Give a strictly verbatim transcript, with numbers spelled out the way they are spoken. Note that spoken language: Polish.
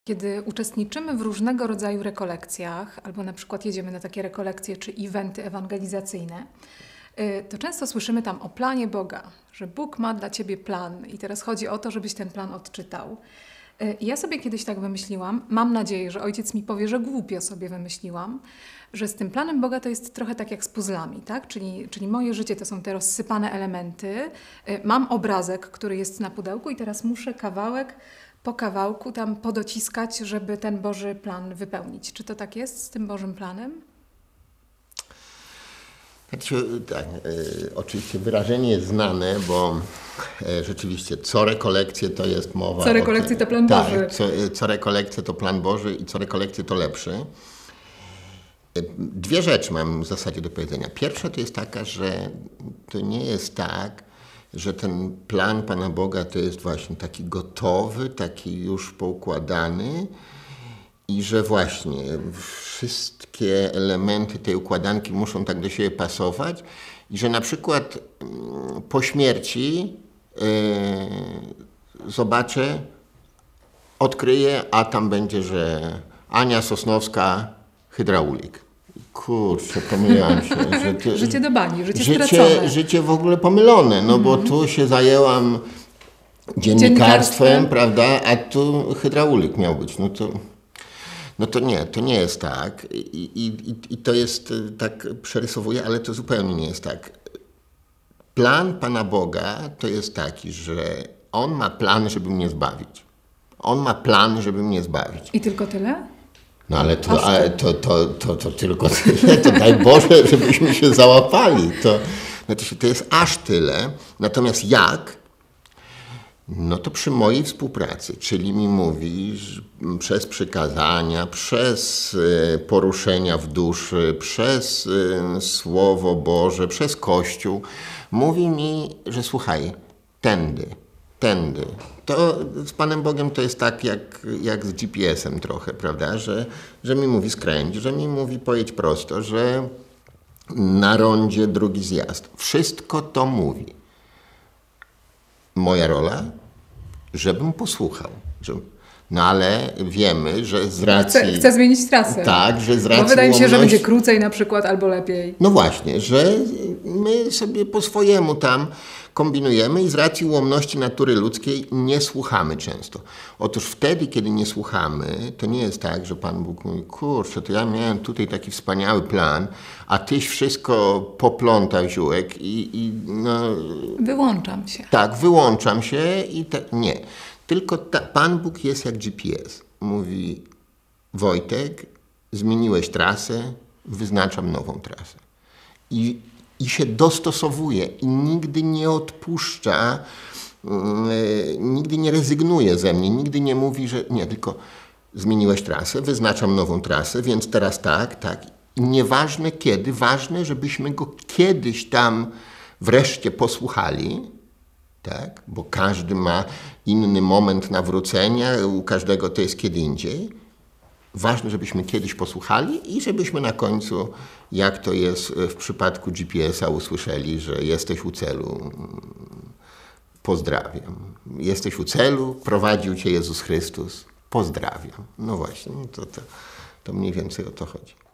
Kiedy uczestniczymy w różnego rodzaju rekolekcjach, albo na przykład jedziemy na takie rekolekcje czy eventy ewangelizacyjne, to często słyszymy tam o planie Boga, że Bóg ma dla ciebie plan i teraz chodzi o to, żebyś ten plan odczytał. I ja sobie kiedyś tak wymyśliłam, mam nadzieję, że ojciec mi powie, że głupio sobie wymyśliłam, że z tym planem Boga to jest trochę tak jak z puzzlami, tak? Czyli, czyli moje życie to są te rozsypane elementy. Mam obrazek, który jest na pudełku i teraz muszę kawałek po kawałku tam podociskać, żeby ten Boży plan wypełnić. Czy to tak jest z tym Bożym planem? Znaczy, tak, e, oczywiście wyrażenie jest znane, bo e, rzeczywiście co rekolekcje to jest mowa... Co rekolekcje to plan tak, Boży. Co, co rekolekcje to plan Boży i co rekolekcje to lepszy. E, dwie rzeczy mam w zasadzie do powiedzenia. Pierwsza to jest taka, że to nie jest tak, że ten plan Pana Boga to jest właśnie taki gotowy, taki już poukładany i że właśnie wszystkie elementy tej układanki muszą tak do siebie pasować i że na przykład po śmierci yy, zobaczę, odkryję, a tam będzie, że Ania Sosnowska, hydraulik. Kurczę, pomyliłam się. Że ty, życie do bani, życie, życie stracone. Życie w ogóle pomylone, no mm. bo tu się zajęłam dziennikarstwem, dziennikarstwem, prawda, a tu hydraulik miał być. No to, no to nie, to nie jest tak. I, i, I to jest, tak przerysowuję, ale to zupełnie nie jest tak. Plan Pana Boga to jest taki, że On ma plan, żeby mnie zbawić. On ma plan, żeby mnie zbawić. I tylko tyle? No ale to, ale to, to, to, to tylko tyle, to daj Boże, żebyśmy się załapali. To, znaczy, to jest aż tyle. Natomiast jak? No to przy mojej współpracy, czyli mi mówi, że przez przykazania, przez poruszenia w duszy, przez Słowo Boże, przez Kościół, mówi mi, że słuchaj, tędy, tędy. To z Panem Bogiem to jest tak jak, jak z G P S-em trochę, prawda, że, że mi mówi skręć, że mi mówi pojedź prosto, że na rondzie drugi zjazd. Wszystko to mówi. Moja rola? Żebym posłuchał. Żeby... No ale wiemy, że z racji... Chcę, chcę zmienić trasę. Tak, że z racji Bo wydaje mi się, łomności... że będzie krócej na przykład albo lepiej. No właśnie, że my sobie po swojemu tam kombinujemy i z racji ułomności natury ludzkiej nie słuchamy często. Otóż wtedy, kiedy nie słuchamy, to nie jest tak, że Pan Bóg mówi, kurczę, to ja miałem tutaj taki wspaniały plan, a tyś wszystko poplątał ziółek i, i no... Wyłączam się. Tak, wyłączam się i te... nie. Tylko ta, Pan Bóg jest jak G P S. Mówi, Wojtek, zmieniłeś trasę, wyznaczam nową trasę. I, i się dostosowuje i nigdy nie odpuszcza, yy, nigdy nie rezygnuje ze mnie, nigdy nie mówi, że nie, tylko zmieniłeś trasę, wyznaczam nową trasę, więc teraz tak, tak. I nieważne kiedy, ważne, żebyśmy go kiedyś tam wreszcie posłuchali, tak? Bo każdy ma inny moment nawrócenia, u każdego to jest kiedy indziej. Ważne, żebyśmy kiedyś posłuchali i żebyśmy na końcu, jak to jest w przypadku G P S-a, usłyszeli, że jesteś u celu. Pozdrawiam. Jesteś u celu, prowadził cię Jezus Chrystus. Pozdrawiam. No właśnie, to, to, to mniej więcej o to chodzi.